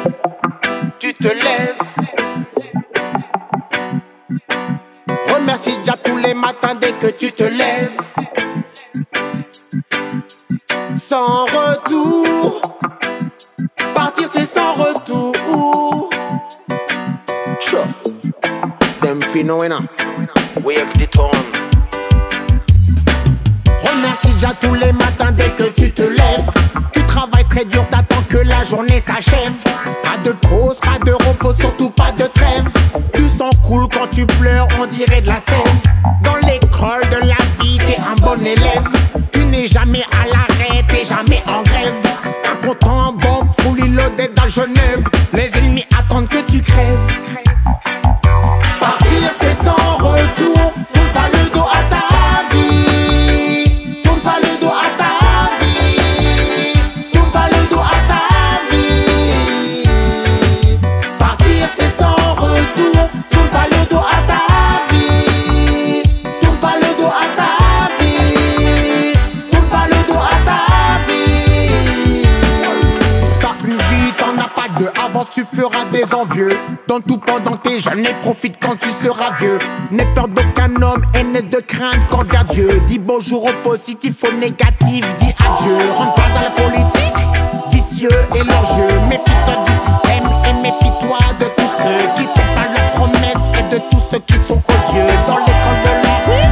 tu te lèves. Remercie déjà tous les matins dès que tu te lèves. Sans retour, partir c'est sans retour. Them phenomena, we are the tone. Remercie déjà tous les matins dès que tu te lèves. Tu travailles très dur, t'attends que la journée s'achève. Pas de pause, pas de repos, surtout pas de trêve. Tu sens cool quand tu pleures, on dirait de la sève. Dans l'école de la vie, t'es un bon élève. Tu n'es jamais à l'arrêt, t'es jamais en grève. Un compte en banque, fully loaded à Genève. Les ennemis attendent que tu crèves. Partir c'est sans retour. Tourne pas le dos à ta vie. Tourne pas le dos à ta vie. Tourne pas le dos à ta vie. Partir c'est sans retour. Tourne pas le dos à ta vie. Tourne pas le dos à ta vie. Tourne pas le dos à ta vie. T'as une vie, t'en as pas deux. Avance, tu feras des envieux. Donne tout pendant que t'es jeune et profite quand tu seras vieux. N'aie peur d'aucun homme et n'aie de crainte qu'envers Dieu. Dis bonjour au positif, au négatif, dis adieu. Rentre pas dans la politique, vicieux et leur jeu. Méfie-toi du système et méfie-toi de tous ceux qui tiennent pas leurs promesses et de tous ceux qui sont odieux. Dans l'école de la vie,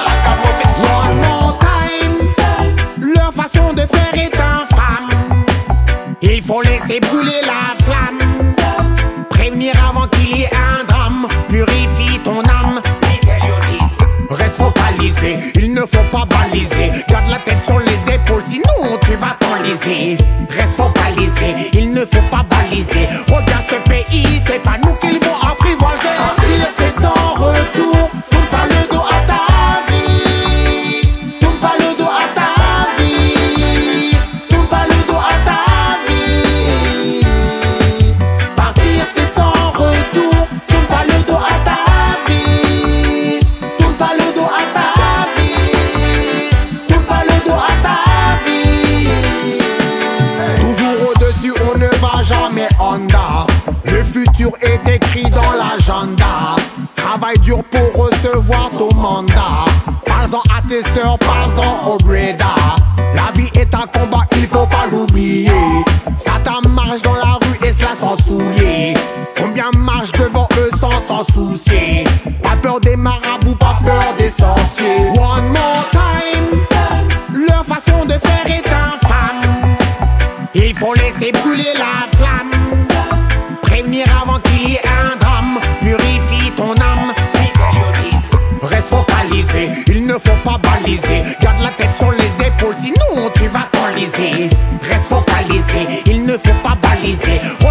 one time, leur façon de faire est infâme. Il faut laisser brûler la flamme. Prévenir avant qu'il y ait un drame. Purifie ton âme. Reste focalisé, il ne faut pas baliser. Garde la tête sur les épaules, sinon tu vas t'enliser. Reste focalisé, il ne faut pas baliser. Regarde ce pays, c'est pas nous qu'ils vont apprivoiser. Partir c'est sans retour. Tourne pas le dos à ta vie. Tourne pas le dos à ta vie. Tourne pas le dos à ta vie. Partir c'est sans retour. Tourne pas le dos à ta vie. Tourne pas le dos à ta vie. Tourne pas le dos à ta vie. Toujours au-dessus, on ne va jamais Honda. Le futur est écrit dans l'agenda. Travaille dur pour recevoir ton mandat. Parle-en à tes sœurs, parle-en au Breda. La vie est un combat, il faut pas l'oublier. Satan marche dans la rue et cela sans souliers. Combien marchent devant eux sans s'en soucier. Pas peur des marabouts, pas peur des sorciers. One more time, leur façon de faire est infâme. Il faut laisser brûler la flamme. Prévenir avant qu'il y ait un drame. Purifie ton âme. Reste focalisé, il ne faut pas baliser. Garde la tête sur les épaules, sinon tu vas t'enliser. Reste focalisé, il ne faut pas baliser.